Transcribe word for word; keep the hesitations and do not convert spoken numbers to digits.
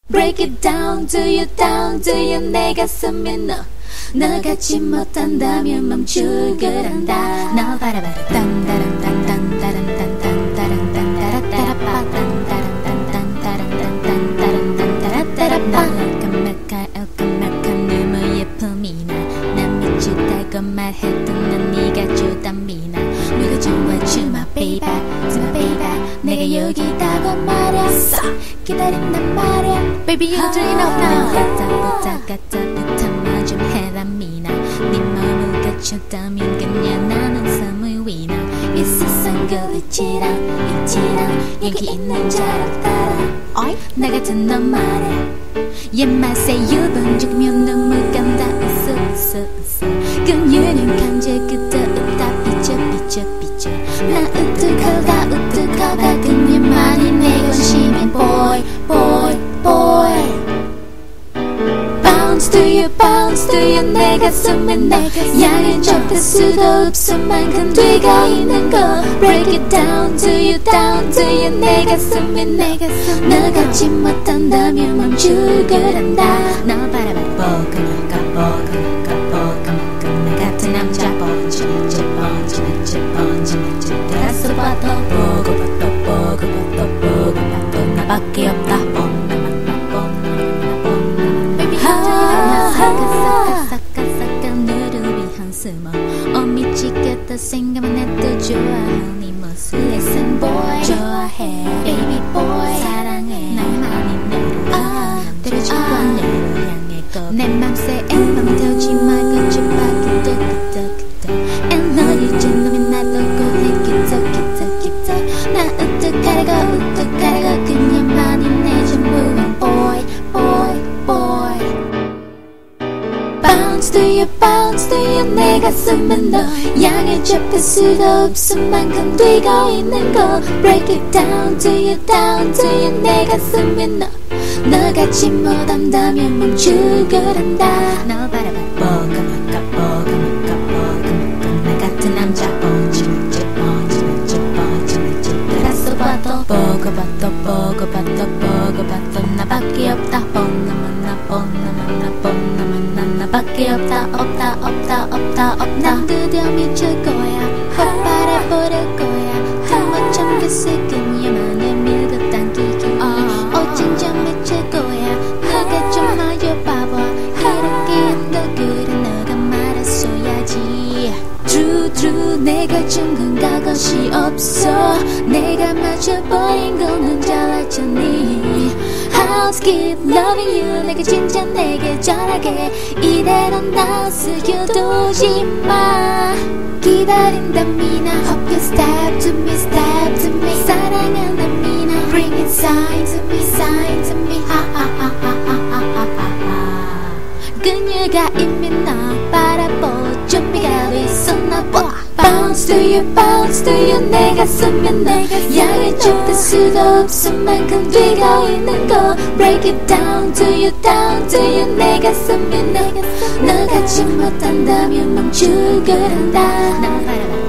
Break it down to you, down to you. 내 가슴에 너, 너 갖지 못한다면 멈출 거란다. 너 바라바라 딴따란 딴딴 따란 딴딴 따란 딴따라 따라빠 딴따란 딴딴 따란 딴딴 따란 딴따라 따라빠. 너 까맣까 얼까맣한 눈물 예쁨이나 난 미치다고 말해도 난 네가 주담이나 누가 좋아주마 baby 주마 baby 내가 여기 있다고 말했어 기다린단 말이야 Baby you dream of now 가짜부터 가짜부터만 좀 해라 미나 네 마음을 갖췄다면 그냥 나는 삶을 위나 이 세상 그 이치랑 이치랑 여기 있는 자를 따라 어이 나 같은 너 말야 옛맛에 유분 죽으면 눈물 간다 웃어 웃어 웃어 그녀는 감정 그때 웃다 삐져 삐져 삐져 나 우뚝하다 우뚝하다 그녀만이 내 관심인 boy boy boy Bounce to you bounce to you 내 가슴에 나 양을 좁힐 수도 없을 만큼 뒤가 있는 거 Break it down to you down to you 내 가슴에 나 너 갖지 못한다면 멈출 거란다 너 바라봐 보고 나가 보고 나가 보고 나가 나 같은 남자 번지 맞지 번지 맞지 번지 맞지 들어서 봐도 보고 봐도 보고 봐도 보고 봐도 나밖에 없다 뻔나만 나 뻔나만 나 뻔나만 사카사카사카사카 너를 위한 스모 어 미치겠다 생각만 해도 좋아하는 네 모습 Listen boy 좋아해 baby boy 사랑해 나만이 너를 아 때려주고 너를 향해 꼭 내 맘새 앨범 태우지 말고 제발 그때 그때 그때 에너지 놈이 나도 고해 기타 기타 기타 나 우뚝하라고 우뚝하라고 그녀만이 내 전부인 boy boy boy Bounce to you bounce to you 내 가슴에 너 양을 좁힐 수도 없을 만큼 뛰고 있는 거 Break it down to you down to you 내 가슴에 너 너 갖지 못한다면 멈출 거란다 너 바라봐 보고 나가 보고 나가 보고 나가 나 같은 남자 번지 맞지 번지 맞지 번지 맞지 들어서 봐도 보고 봐도 보고 봐도 보고 봐도 나밖에 없다 뻔나만 나 뻔나만 나 뻔나만 나 나밖에 없다 없다 없다 없다 없다 난 드디어 미칠 거야 확 바라버릴 거야 한번 참겠을 그녀만을 밀고 당기기 어쩐지 미칠 거야 너가 좀 말려봐봐 이렇게 한다 그래 너가 말했어야지 True true 내가 준 건 그것이 없어 내가 맞춰버린 거는 잘 알잖니 I'll keep loving you 내가 진짜 내게 잘하게 이대로 나 쓰여두지 마 기다린다 미나 Hope you step to me step to me 사랑한다 미나 Bring it sign to me sign to me 하하하하하하하하 그녀가 이미 나 바라볼 준비가 있었나 봐 Bounce to you bounce to you 내 가슴에 너 양을 좁힐 수도 없을 만큼 뛰고 있는 거 Break it down to you down to you 내 가슴에 너 너 갖지 못한다면 멈출 거란다 너 바라봐